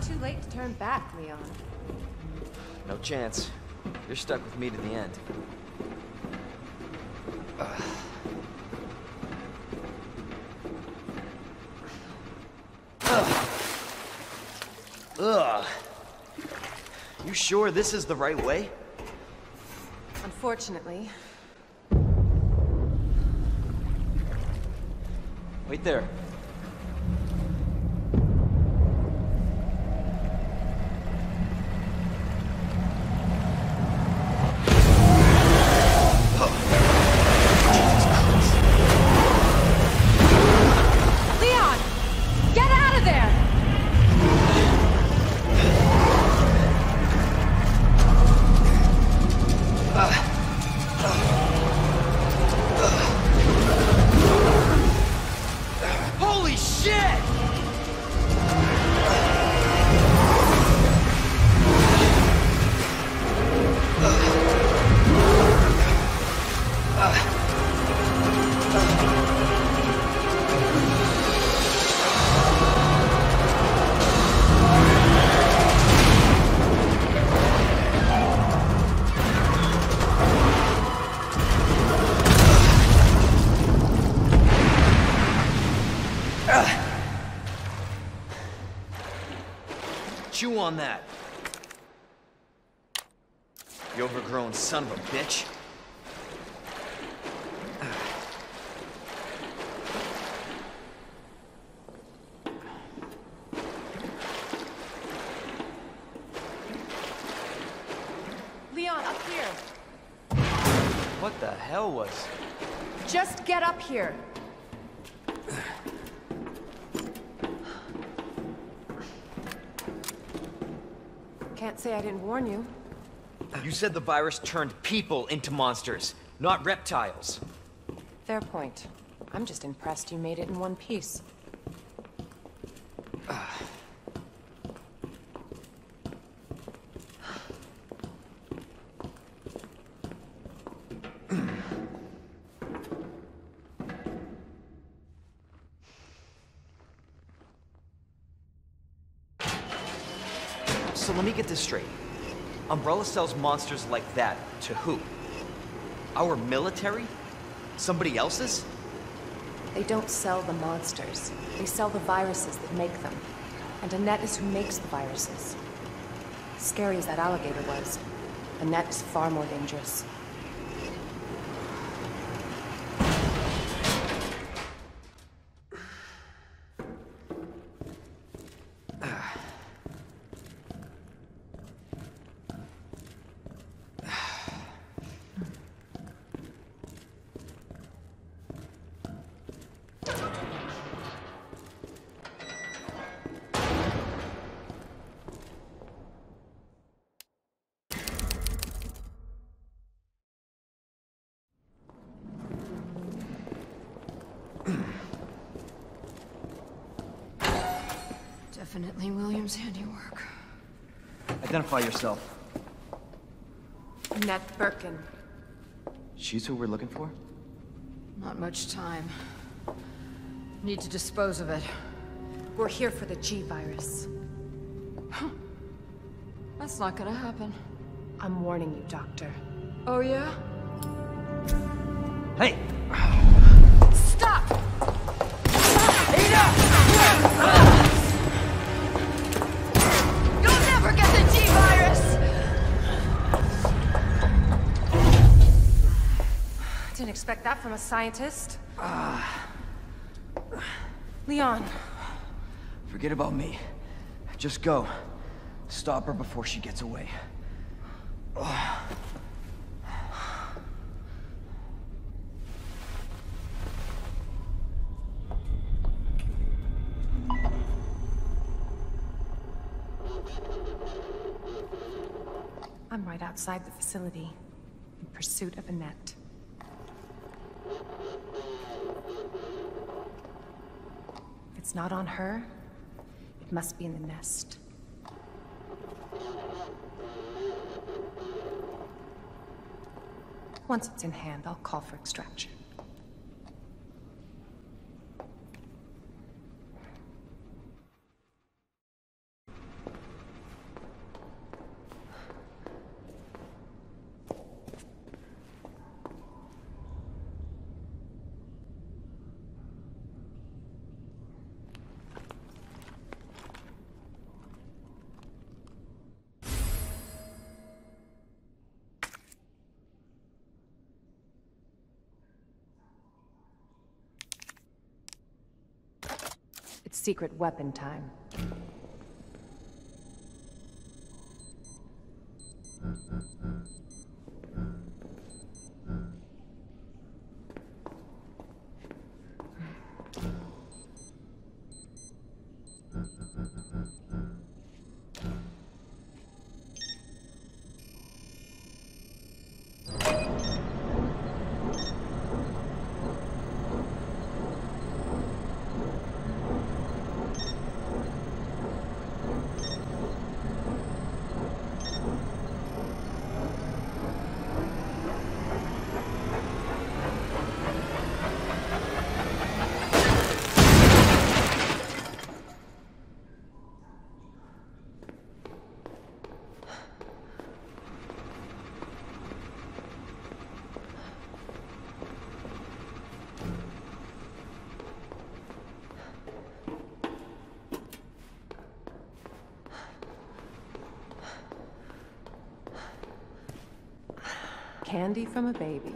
too late to turn back, Leon. No chance. You're stuck with me to the end. Ugh. You sure this is the right way? Unfortunately. Wait there. Leon! Get out of there! Holy shit! Chew on that. You overgrown son of a bitch. Leon, up here. What the hell was... Just get up here. Can't say I didn't warn you. You said the virus turned people into monsters, not reptiles. Fair point. I'm just impressed you made it in one piece. So let me get this straight. Umbrella sells monsters like that to who? Our military? Somebody else's? They don't sell the monsters. They sell the viruses that make them. And Annette is who makes the viruses. Scary as that alligator was, Annette is far more dangerous. Definitely William's handiwork. Identify yourself. Annette Birkin. She's who we're looking for? Not much time. Need to dispose of it. We're here for the G-Virus. That's not gonna happen. I'm warning you, Doctor. Oh yeah? Hey! Stop! You'll never get the G-Virus! Didn't expect that from a scientist. Leon. Forget about me. Just go. Stop her before she gets away. I'm right outside the facility, in pursuit of Annette. If it's not on her, it must be in the nest. Once it's in hand, I'll call for extraction. secret weapon time. Candy from a baby.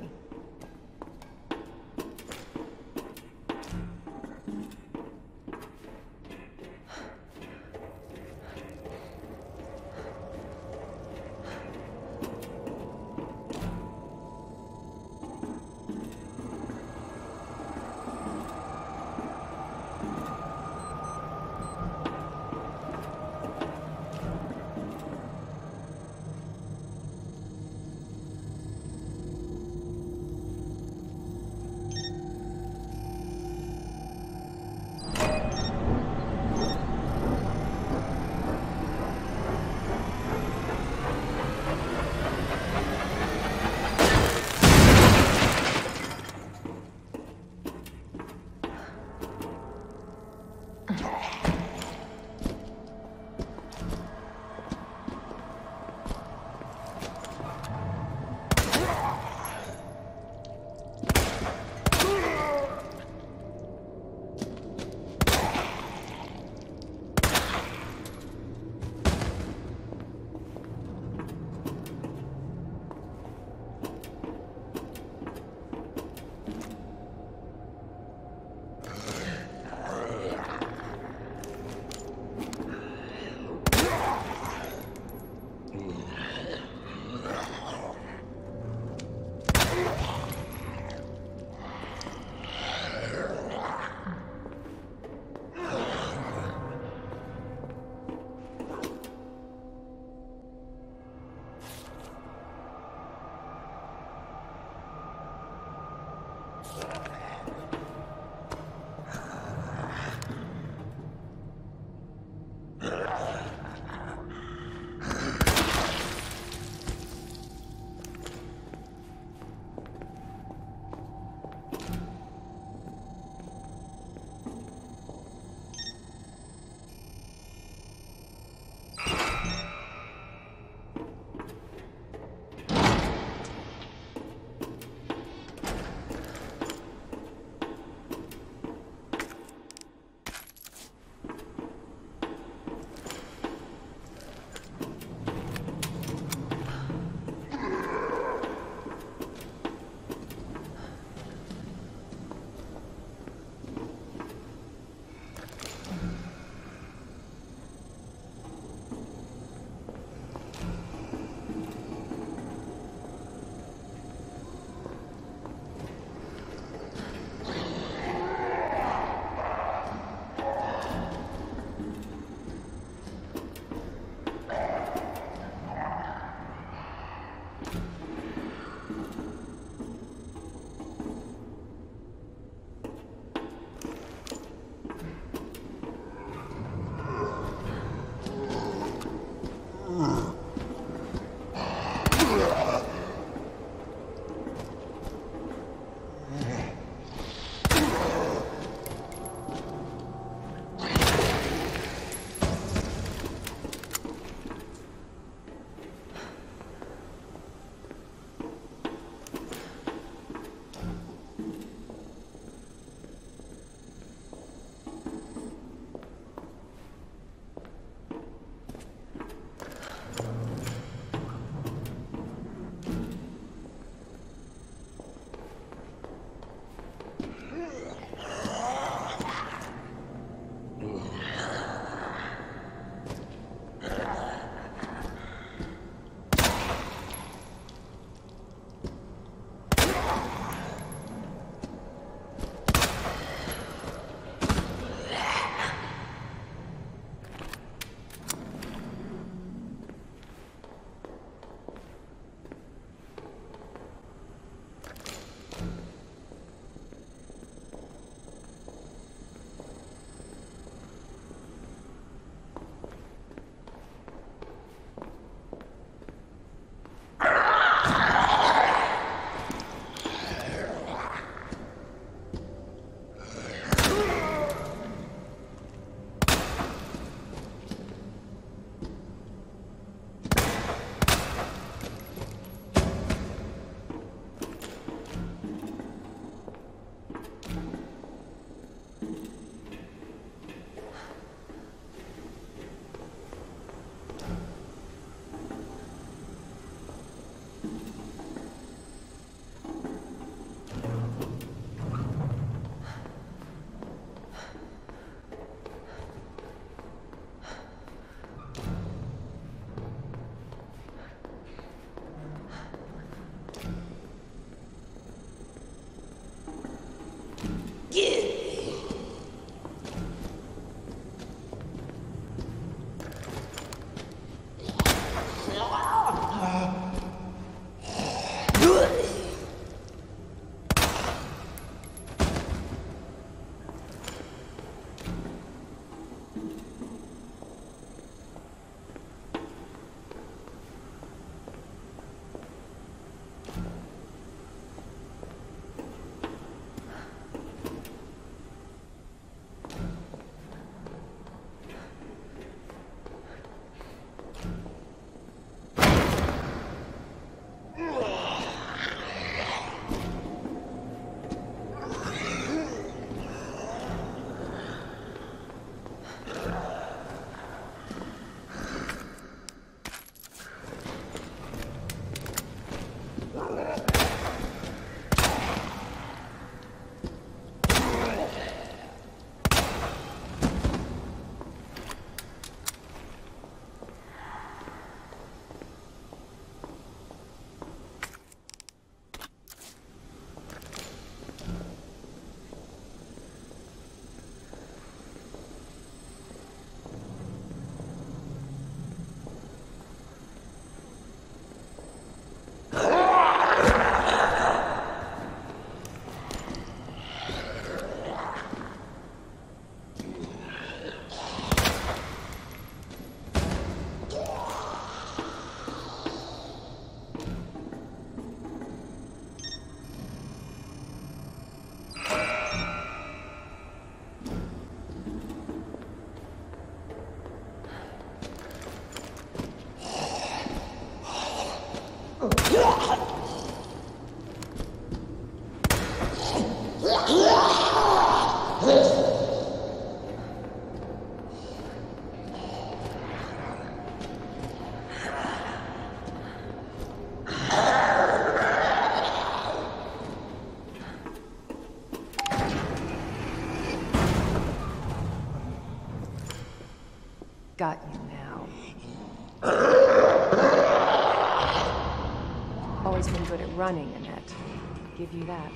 always been good at running, Annette. I'll give you that.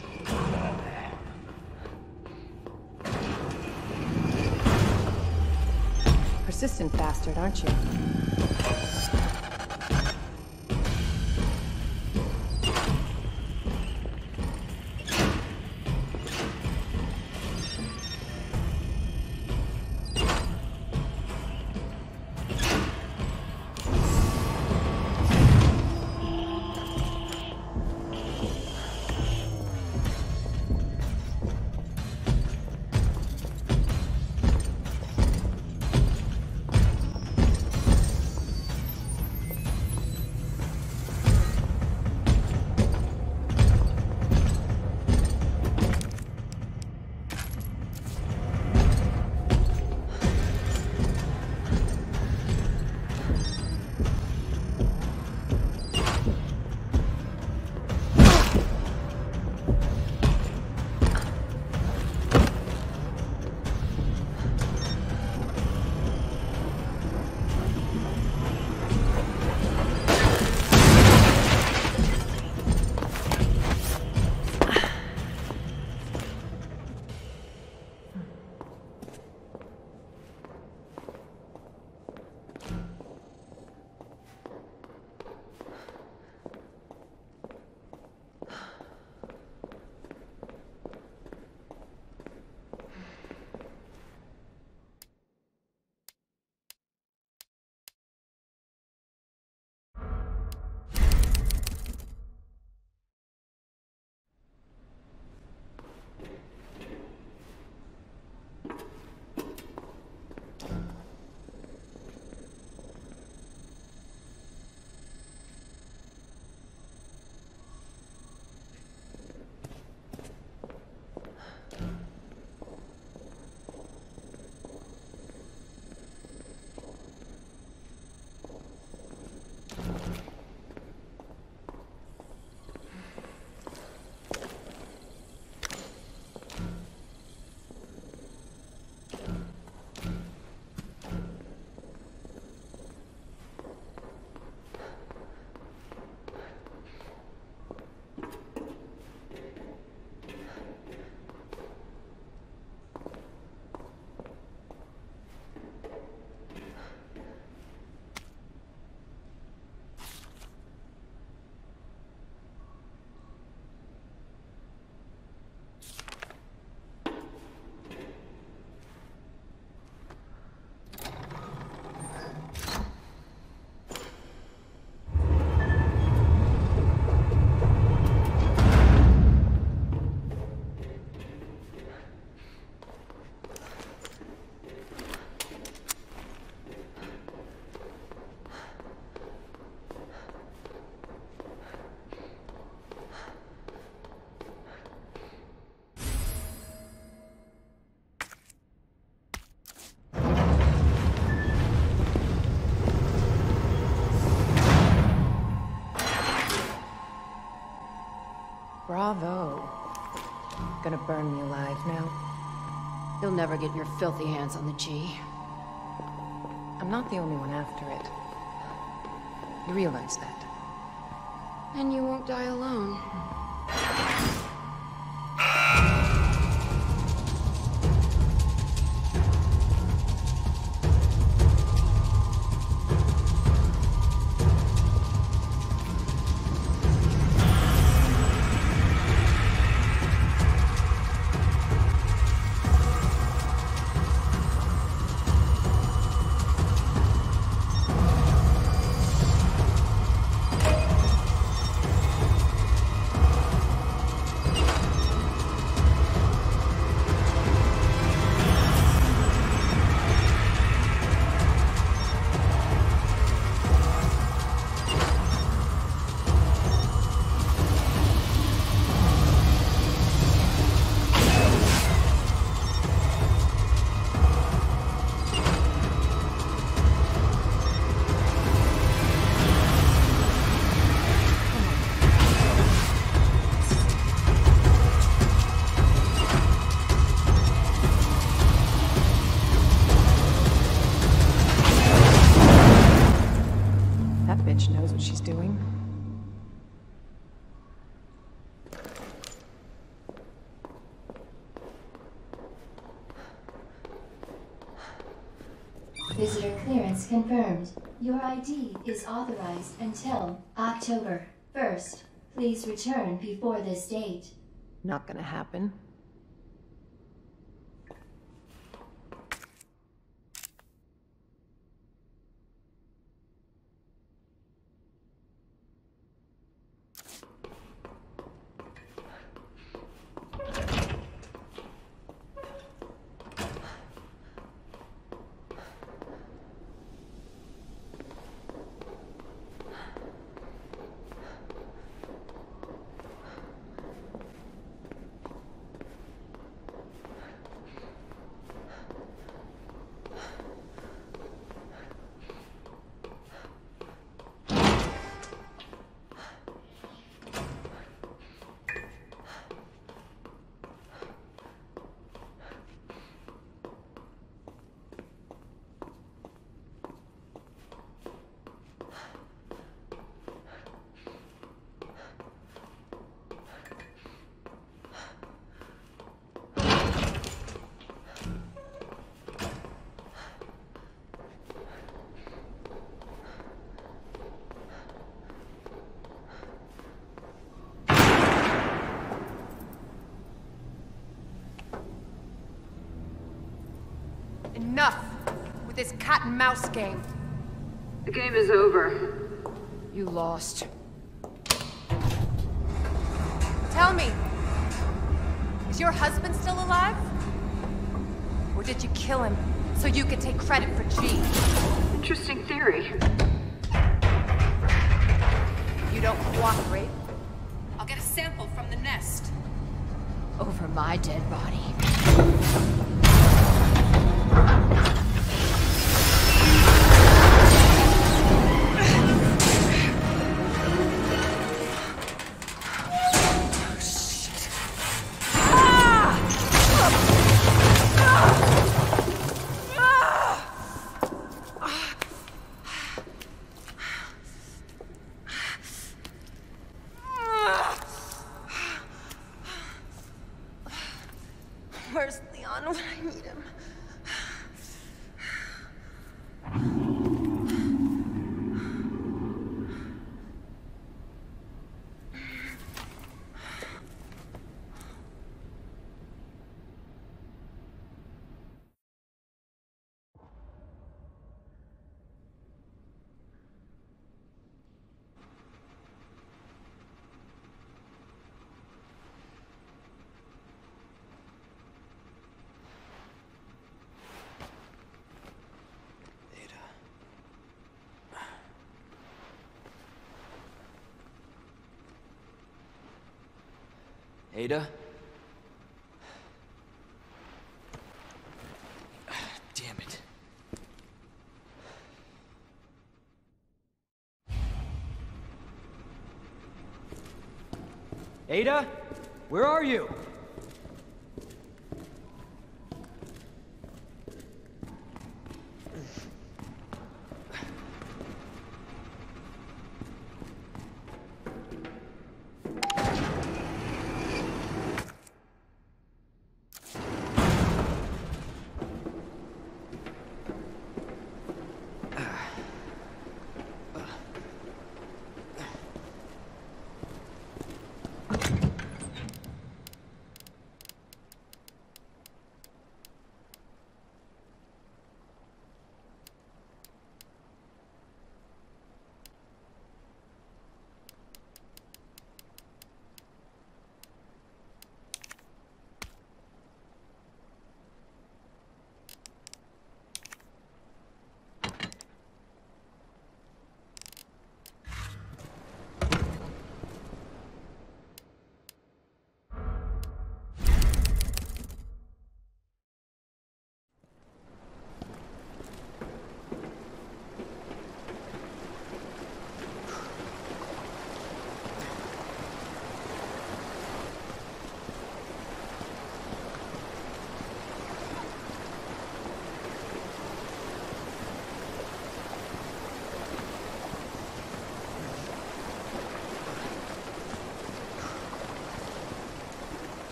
Persistent bastard, aren't you? Bravo. Gonna burn me alive now? You'll never get your filthy hands on the G. I'm not the only one after it. You realize that? And you won't die alone. That bitch knows what she's doing. Visitor clearance confirmed. Your ID is authorized until October 1st. Please return before this date. Not gonna happen. Enough with this cat and mouse game. The game is over. You lost. Tell me, is your husband still alive? Or did you kill him so you could take credit for G? Interesting theory. You don't cooperate, I'll get a sample from the nest. Over my dead body. Where's Leon when I need him? Ada? Damn it. Ada? Where are you?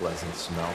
pleasant smell.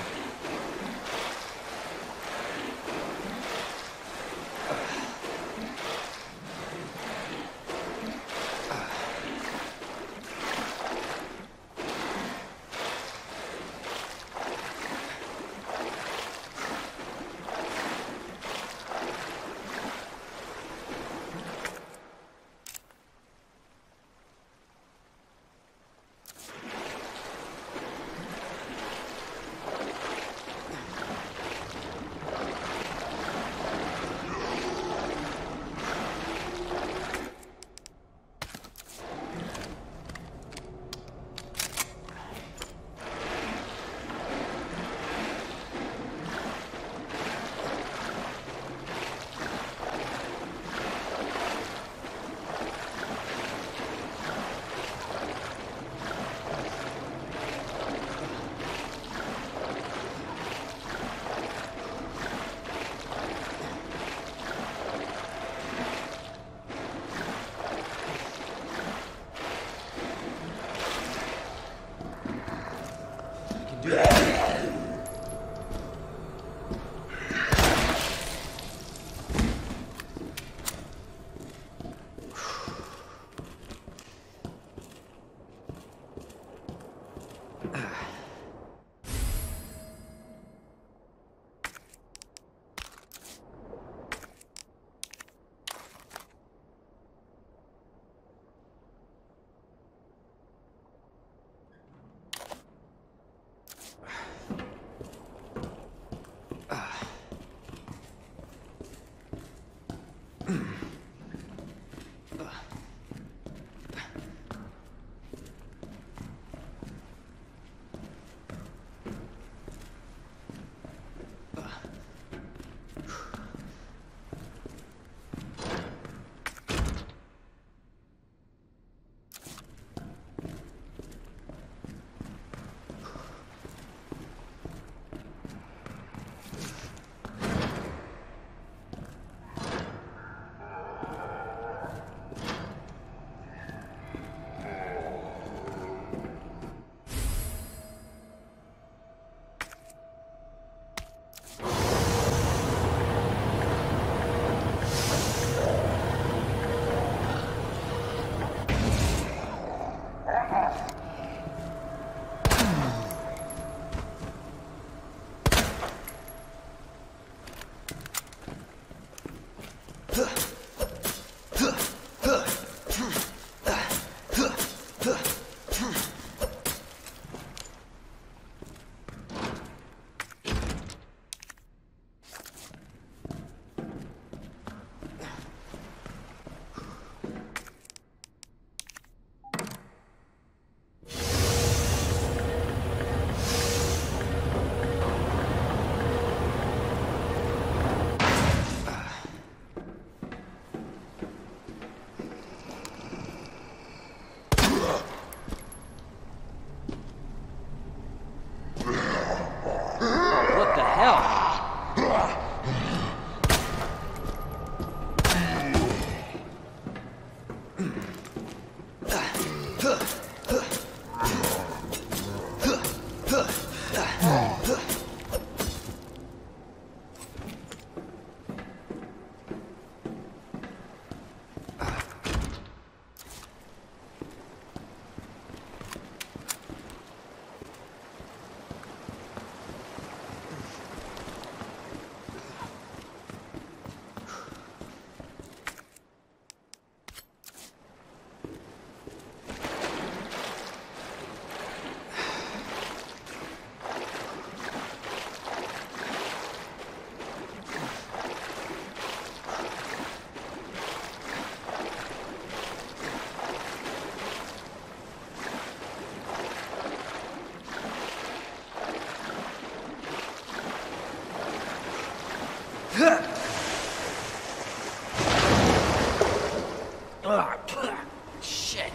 Shit.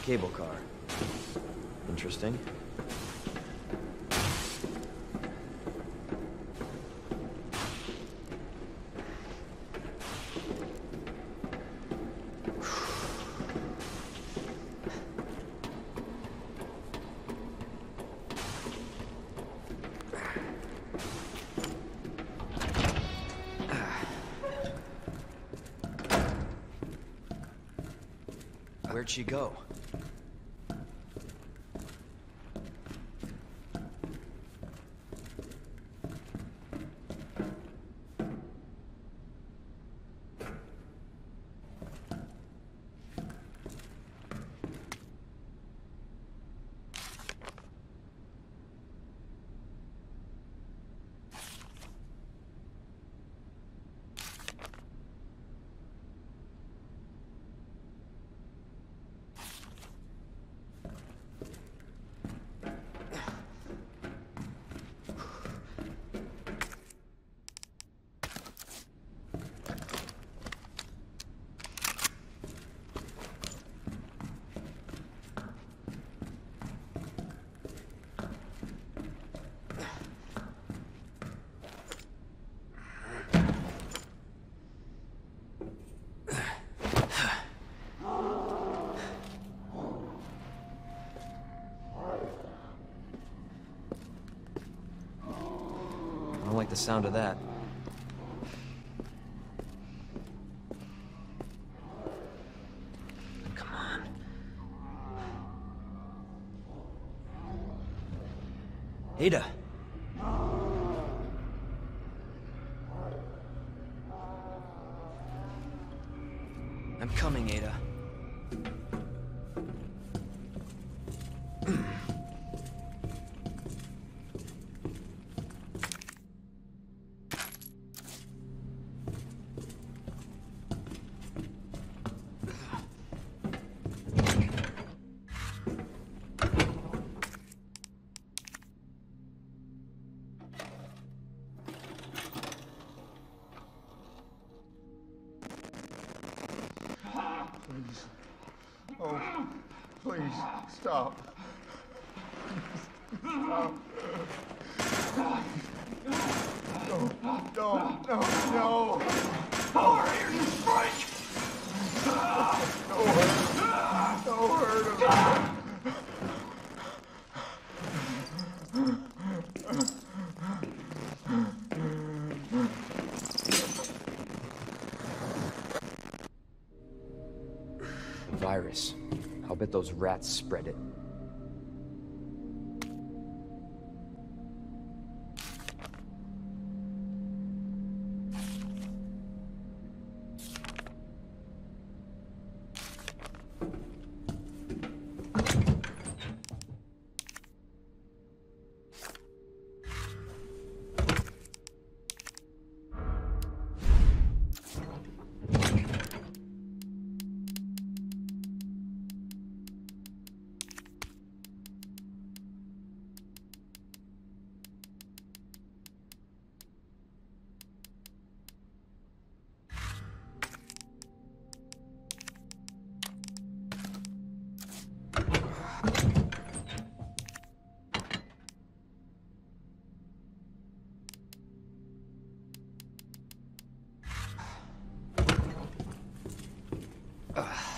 cable car. Interesting. Where'd she go? I don't like the sound of that. Come on. Ada! I'm coming, Ada. Please. Oh, please, stop. Stop. No. Power here, you freak! Don't hurt him. Virus. I'll bet those rats spread it. Ugh.